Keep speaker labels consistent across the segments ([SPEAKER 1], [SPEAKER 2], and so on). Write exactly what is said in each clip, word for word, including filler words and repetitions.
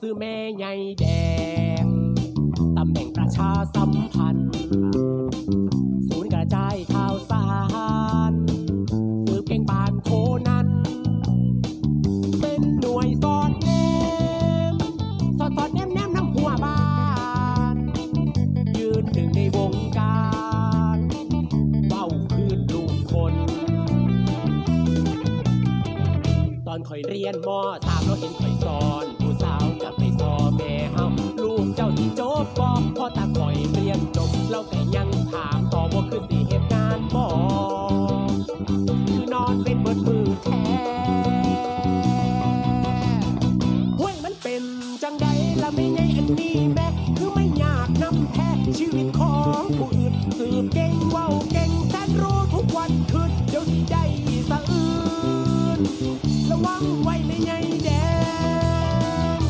[SPEAKER 1] ซื้อแม่ใหญ่แดงตำแหน่งประชาสัมพันธ์ศูนย์กระจายข่าวสารสืบเก่งปานโคนันเป็นหน่วยสอดแนมสอดสอดแนมแนมน้ำหัวบ้านยืนหนึ่งในวงการเบ้าคืนลูกคนตอนคอยเรียนมอสามเราเห็นคอยสอนผู้สาวกับไปสอแม่เฮาลูกเจ้าที่จบบ่พอตาคอยเรียนจบเราก็ยังถามต่อว่าคือสิเหตุการณ์บ่คือนอนเป็นเบิดมือแท้ห้วยมันเป็นจังใดละไม่ไงอันนี้แม่คือไม่อยากนำแท้ชีวิตของผู้อื่นสืบเก่งเว้าเก่งแสนรู้ทุกวันคืนเดี๋ยวสิได้สะอื้นระวังไว้ไม่ไงแดง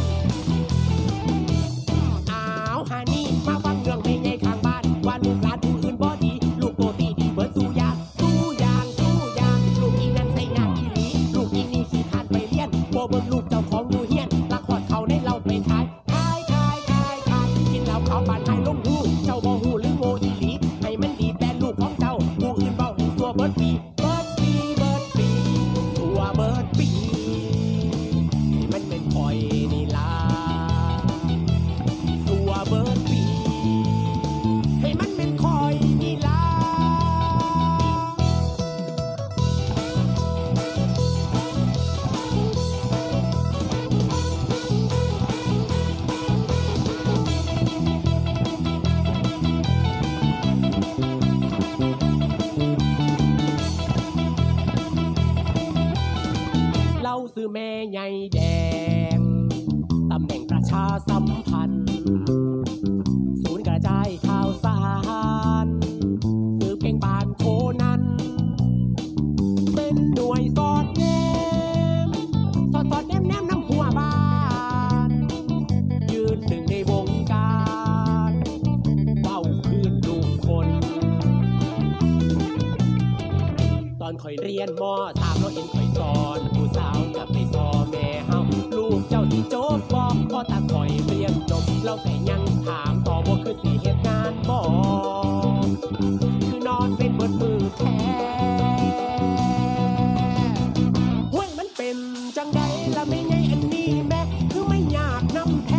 [SPEAKER 1] อ้าวฮานี่มาฟังเรื่องไม่ไงข้างบ้านว่าลูกหลานผู้อื่นบ่ดีลูกโตตีดีเบิดสู้ยากสู้ยางสู้ยางลูกอีนั่นใส่งานอีหลีลูกอีนี่ขี้ขาดไปเรียนบ่เบิ่งลูกเจ้าของอยู่เฮียนลักขอดเขาในเราไปขายขายขายขายขายกินเหล้าขาวปานหายลงหูเจ้าบ่หูหรือโง่อีหลีให้มันดีแต่ลูกของเจ้าผู้อื่นเว้าให้ซัวเบิดปีเบิดปีเบิดปีซัวเบิดปีมันเป็นคอยนี่ล่ะซัวเบิดปีให้มันเป็นคอยนี่ล่ะเราซื้อแม่ใหญ่แดงตำแหน่งประชาสัมพันธ์ศูนย์กระจายข่าวสารสืบเก่งปานโคนันเป็นหน่วยสอดแนมสอดสอดแนมแนมน้ำหัวบ้านยืนหนึ่งในวงการเบ้าคืนลูกคนตอนคอยเรียนมอสามเราเห็นคอยสอนผู้สาวกับไปสอแม่เฮาลูกเจ้าที่จบบ่พอตาคอยเรียนจบเราก็ยังถามต่อว่าคือสิเหตุการณ์บ่คือนอนเป็นเบิดมือแท้ห้วยมันเป็นจังใดละไม่ไงอันนี้แม่คือไม่อยากนำแท้